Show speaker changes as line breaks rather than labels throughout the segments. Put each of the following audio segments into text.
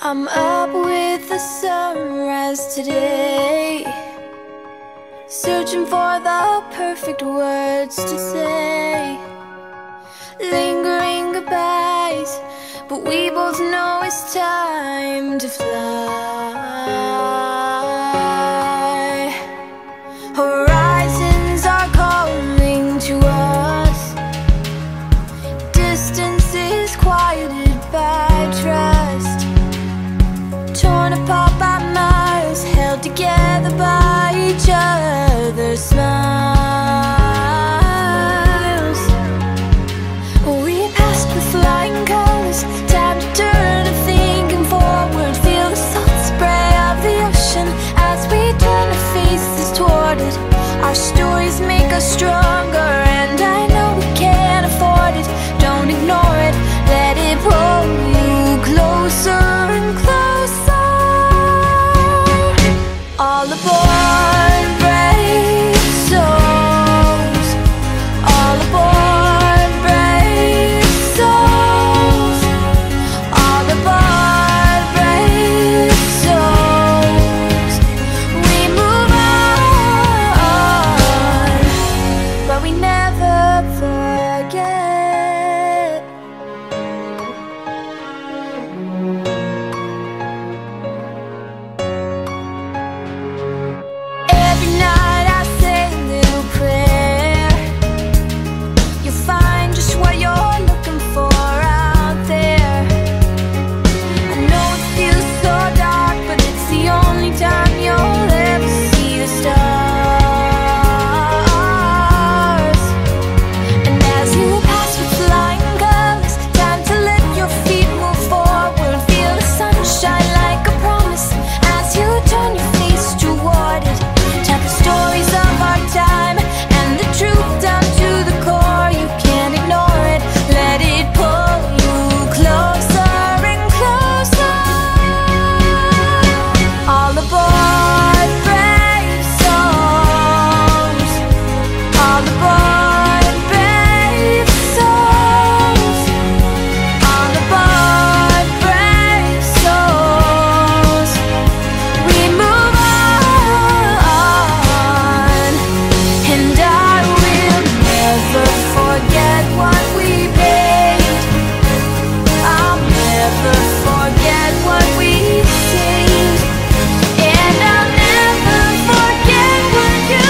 I'm up with the sunrise today, searching for the perfect words to say. Lingering goodbyes, but we both know it's time to fly. Horizons are calling to us, distance is quieted by trust. Torn apart by miles, held together by each other's smiles. We passed with flying colors, time to turn to thinking forward. Feel the salt spray of the ocean as we turn our faces toward it. Our stories make us stronger, and I know we can't afford it. Don't ignore it, let it pull you closer and closer. All aboard, brave souls. All aboard, brave souls. All aboard, brave souls. We move on, but we never forget. Every night I say a little prayer. You'll find just what you're looking for out there. I know it feels so dark, but it's the only time you'll ever see the stars. And as you pass with flying colors, time to let your feet move forward. Feel the sunshine like a promise as you turn your face toward it. Tell the stories of our time and the truth down to the core. You can't ignore it, let it pull you closer and closer. All aboard, brave souls. All aboard, brave souls. All aboard, brave souls. We move on, and I will never forget what we made. I'll never forget what we saved, and I'll never forget what you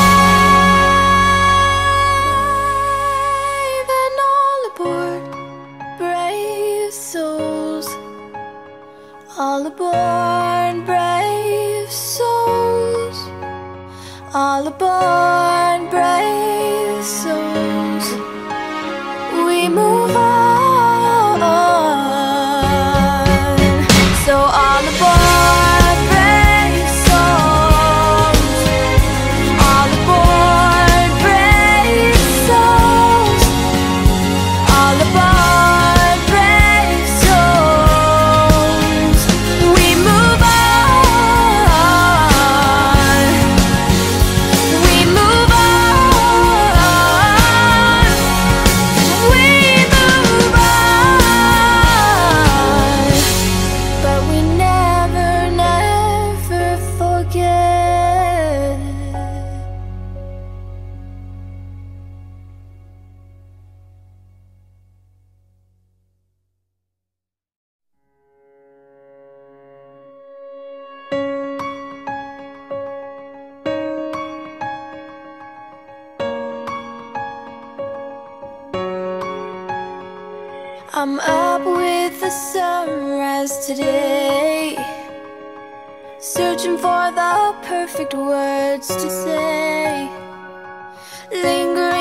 gave. And all aboard, brave souls. All aboard, brave souls. All aboard, brave souls. We move on. So all aboard, brave souls. All aboard, brave souls. All aboard, brave souls. We move on. We move on. We move on. But we never, never forget. I'm up with the sunrise today, searching for the perfect words to say. Lingering